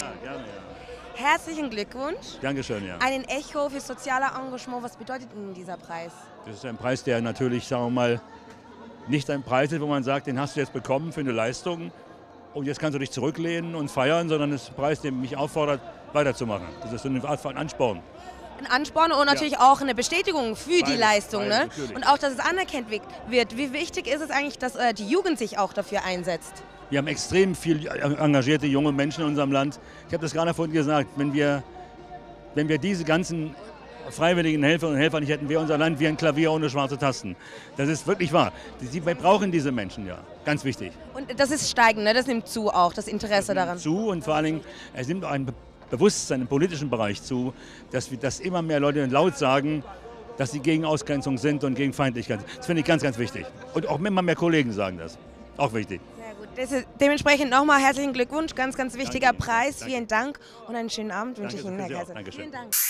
Ja, gerne, ja. Herzlichen Glückwunsch. Dankeschön, ja. Einen Echo für soziale Engagement. Was bedeutet Ihnen dieser Preis? Das ist ein Preis, der natürlich, sagen wir mal, nicht ein Preis ist, wo man sagt, den hast du jetzt bekommen für eine Leistung und jetzt kannst du dich zurücklehnen und feiern, sondern es ist ein Preis, der mich auffordert, weiterzumachen. Das ist so eine Art von Ansporn. Ein Ansporn und natürlich auch eine Bestätigung für die Leistung. Ne? Natürlich. Und auch, dass es anerkannt wird. Wie wichtig ist es eigentlich, dass die Jugend sich auch dafür einsetzt? Wir haben extrem viel engagierte junge Menschen in unserem Land. Ich habe das gerade vorhin gesagt, wenn wir diese ganzen freiwilligen Helfer und Helfer nicht hätten, wäre unser Land wie ein Klavier ohne schwarze Tasten. Das ist wirklich wahr. Wir brauchen diese Menschen, ja. Ganz wichtig. Und das ist steigend, ne? Das nimmt zu auch, das Interesse daran. Zu und vor allen Dingen, es nimmt auch ein Bewusstsein im politischen Bereich zu, dass immer mehr Leute laut sagen, dass sie gegen Ausgrenzung sind und gegen Feindlichkeit. Das finde ich ganz, ganz wichtig. Und auch immer mehr Kollegen sagen das. Auch wichtig. Sehr gut. Dementsprechend nochmal herzlichen Glückwunsch, ganz, ganz wichtiger Danke. Preis. Danke. Vielen Dank und einen schönen Abend wünsche ich Danke Ihnen, Herr für Sie auch. Kaiser. Dankeschön. Vielen Dank.